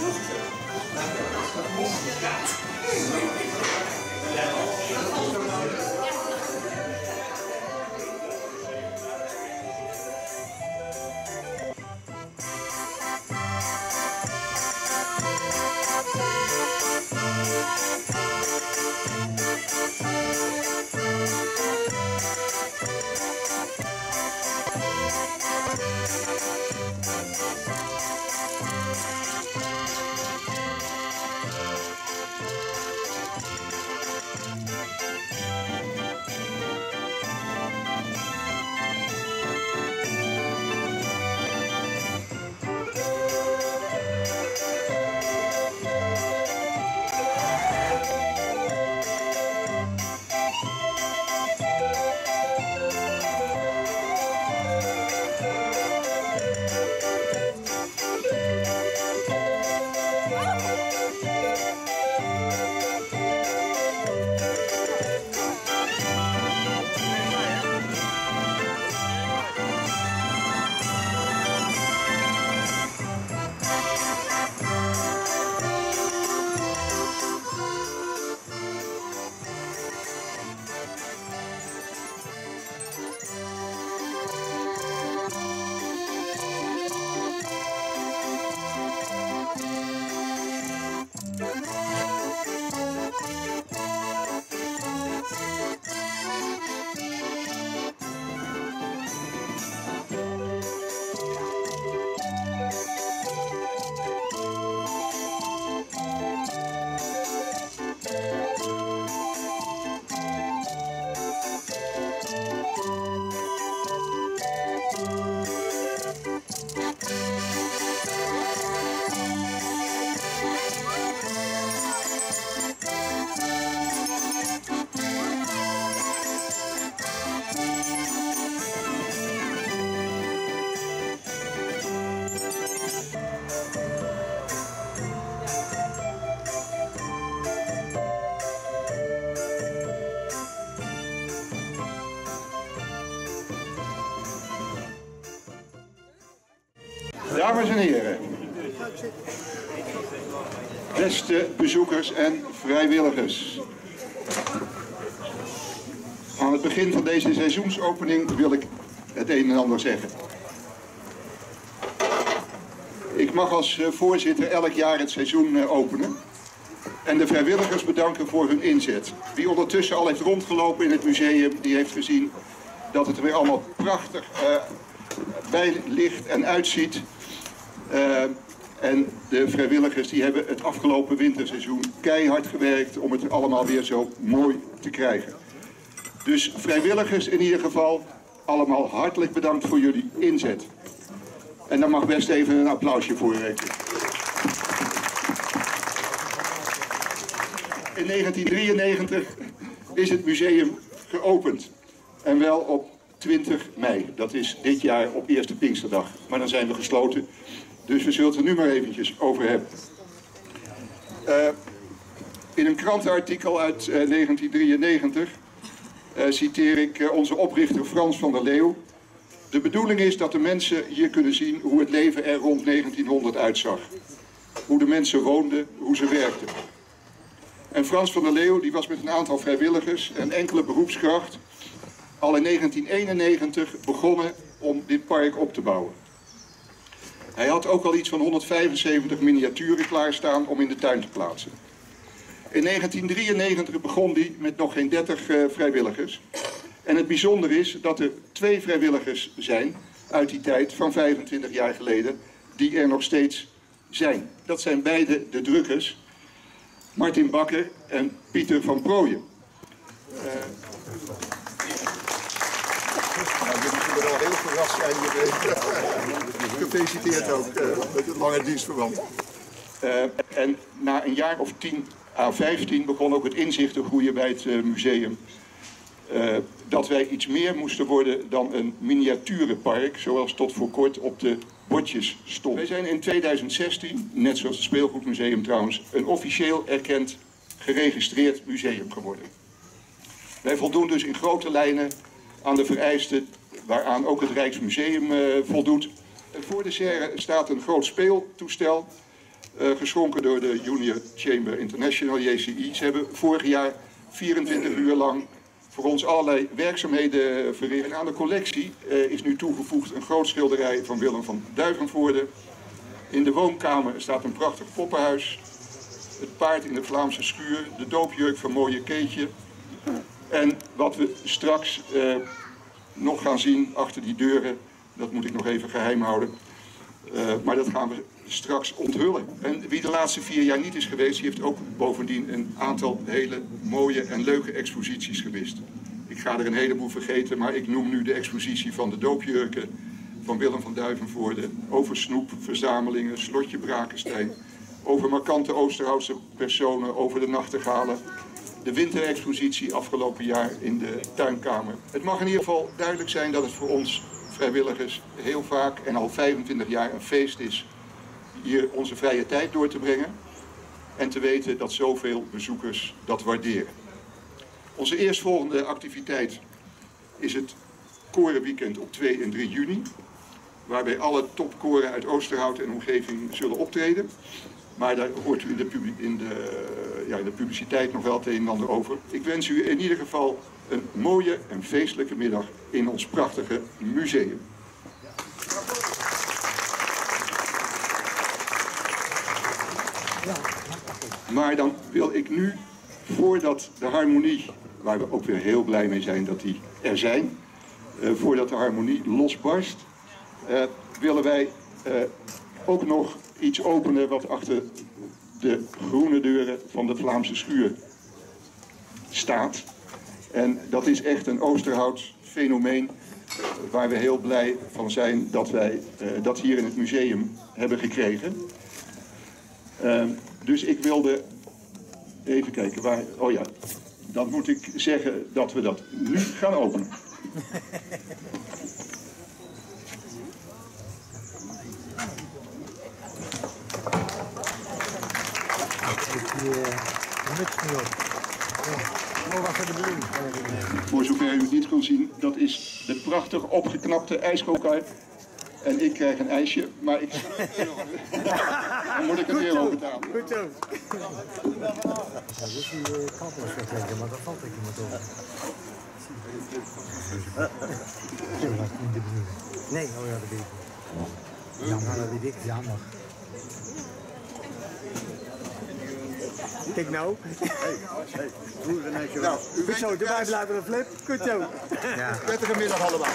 Dames en heren, beste bezoekers en vrijwilligers. Aan het begin van deze seizoensopening wil ik het een en ander zeggen. Ik mag als voorzitter elk jaar het seizoen openen en de vrijwilligers bedanken voor hun inzet. Wie ondertussen al heeft rondgelopen in het museum, die heeft gezien dat het er weer allemaal prachtig bij ligt en uitziet. En de vrijwilligers die hebben het afgelopen winterseizoen keihard gewerkt om het allemaal weer zo mooi te krijgen. Dus vrijwilligers in ieder geval, allemaal hartelijk bedankt voor jullie inzet. En daar mag best even een applausje voor rekenen. In 1993 is het museum geopend. En wel op 20 mei. Dat is dit jaar op eerste Pinksterdag. Maar dan zijn we gesloten. Dus we zullen het er nu maar eventjes over hebben. In een krantenartikel uit 1993 citeer ik onze oprichter Frans van der Leeuw. De bedoeling is dat de mensen hier kunnen zien hoe het leven er rond 1900 uitzag. Hoe de mensen woonden, hoe ze werkten. En Frans van der Leeuw die was met een aantal vrijwilligers en enkele beroepskracht al in 1991 begonnen om dit park op te bouwen. Hij had ook al iets van 175 miniaturen klaarstaan om in de tuin te plaatsen. In 1993 begon hij met nog geen 30 vrijwilligers. En het bijzondere is dat er 2 vrijwilligers zijn uit die tijd van 25 jaar geleden die er nog steeds zijn. Dat zijn beide de drukkers, Martin Bakker en Pieter van Prooijen. Nou, jullie zullen wel heel verrast zijn. Gefeliciteerd ook met het lange dienstverband. En na een jaar of 10 à 15 begon ook het inzicht te groeien bij het museum. Dat wij iets meer moesten worden dan een miniaturenpark, zoals tot voor kort op de bordjes stond. Wij zijn in 2016, net zoals het Speelgoedmuseum trouwens, een officieel erkend geregistreerd museum geworden. Wij voldoen dus in grote lijnen aan de vereisten waaraan ook het Rijksmuseum voldoet. Voor de serre staat een groot speeltoestel geschonken door de Junior Chamber International, JCI. Ze hebben vorig jaar 24 uur lang voor ons allerlei werkzaamheden verricht. Aan de collectie is nu toegevoegd een groot schilderij van Willem van Duivenvoorde. In de woonkamer staat een prachtig poppenhuis. Het paard in de Vlaamse schuur, de doopjurk van Mooie Keetje. En wat we straks nog gaan zien achter die deuren, dat moet ik nog even geheim houden. Maar dat gaan we straks onthullen. En wie de laatste 4 jaar niet is geweest, die heeft ook bovendien een aantal hele mooie en leuke exposities gemist. Ik ga er een heleboel vergeten, maar ik noem nu de expositie van de doopjurken van Willem van Duivenvoorde, over snoepverzamelingen, Slotje Brakenstein, over markante Oosterhoutse personen, over de nachtegalen, de winterexpositie afgelopen jaar in de tuinkamer. Het mag in ieder geval duidelijk zijn dat het voor ons vrijwilligers heel vaak en al 25 jaar een feest is hier onze vrije tijd door te brengen en te weten dat zoveel bezoekers dat waarderen. Onze eerstvolgende activiteit is het korenweekend op 2 en 3 juni, waarbij alle topkoren uit Oosterhout en omgeving zullen optreden. Maar daar hoort u in de publiciteit nog wel het een en ander over. Ik wens u in ieder geval een mooie en feestelijke middag in ons prachtige museum. Maar dan wil ik nu, voordat de harmonie, waar we ook weer heel blij mee zijn dat die er zijn, voordat de harmonie losbarst, willen wij ook nog iets openen wat achter de groene deuren van de Vlaamse schuur staat. En dat is echt een Oosterhouts fenomeen waar we heel blij van zijn dat wij dat hier in het museum hebben gekregen. Dus ik wilde even kijken waar, oh ja, dan moet ik zeggen dat we dat nu gaan openen. Voor zover u het niet kon zien, dat is de prachtig opgeknapte ijskooker. En ik krijg een ijsje, maar ik... dan moet ik het weer overtalen. Goed zo. Ja, dit is die kampers vertrekken, maar dat valt ik niet over. Dat is niet de bedoeling. Nee, oh ja, dat weet ik. Ja, maar dat weet ik. Ja, mag. Kijk nou. Hey, goed Renéetje. Nou, Goed zo, erbij blijven, Flip. Goed zo. Ja. Prettige middag allemaal.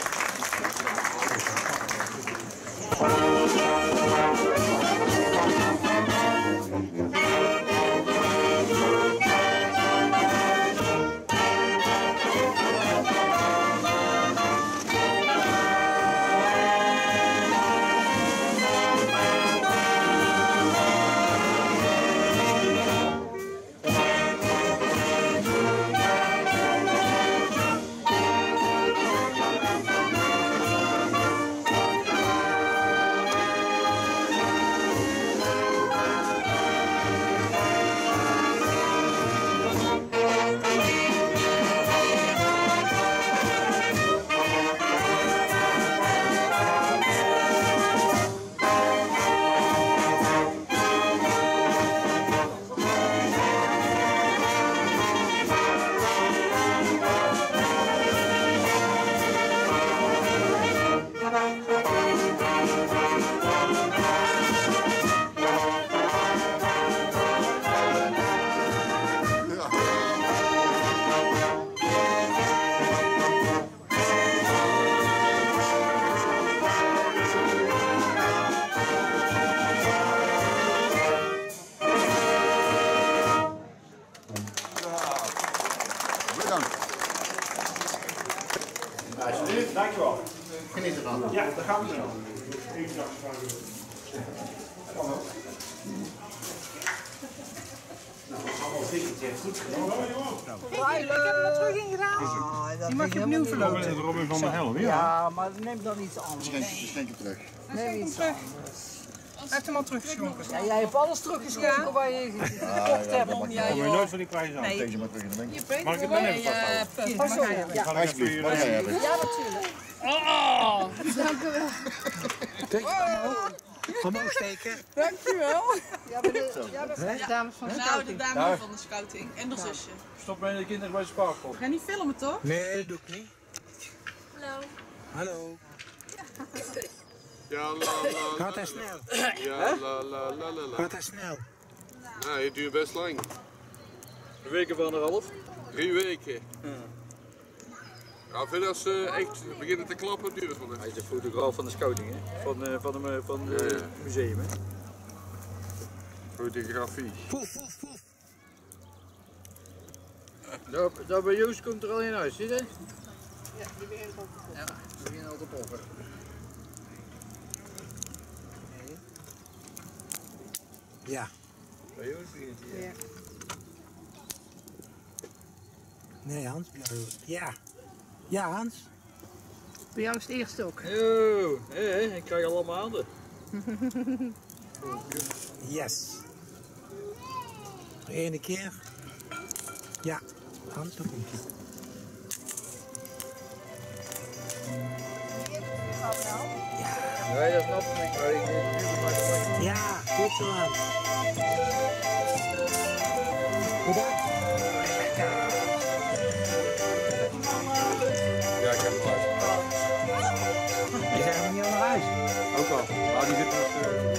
Alsjeblieft, dankjewel. Geniet ervan. Ja, daar gaan we zo. Goed gedaan. Ik heb hem er terug in gedaan. Die mag je opnieuw verloten. Robin van der Helm, Ja, maar neem dan iets anders. Schenk hem terug. Neem iets terug. Hij heeft hem al teruggeschonken. Ja, jij hebt alles teruggeschonken waar je gekocht hebt. Kom je nooit van die prijs aan. Deze maar terug in de winkel. Mag ik het dan even vasthouden? Oh, sorry. Ja, Alsjeblieft, mag jij hebben. ja, natuurlijk. Oh, dank u wel. Omhoog steken. Dankjewel. De dames van de Nou, de scouting. dame van de scouting en de zusje. Stop bij de kinderen bij de spaarpot. Ga niet filmen, toch? Nee, dat doe ik niet. Hallo. Hallo. Ja, la la Gaat hij snel? Ja, la la la la. Gaat hij snel? Nou, het duurt best lang. Een week of anderhalf. 3 weken. Ja, verder als ze echt beginnen te klappen, duurt het wel Hij even. is de fotograaf van de scouting, hè? Van het museum, hè? Fotografie. Poef, poef, poef. Daar bij Joost komt er al in huis, zie je? Ja, die begint op. Ja, die beginnen al te poppen. Ja. Bij Joost begint hij. Ja. Nee, Hans. Ja. Ja, Hans. Bij jou is het eerste ook. Yo, ik krijg allemaal handen. Yes. Nog 1 keer. Ja. Hans, nog een keer. Nee, dat snap ik. Maar ik maar Ja, goed zo aan. Bedankt. Ja, ik heb het luisteren. Je zijn nog niet al naar huis. Ook al. Maar die zit nog...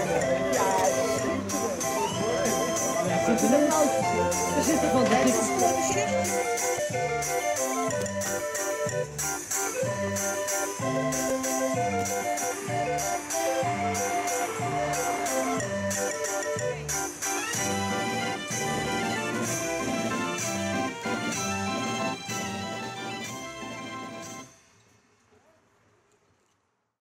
We zitten van de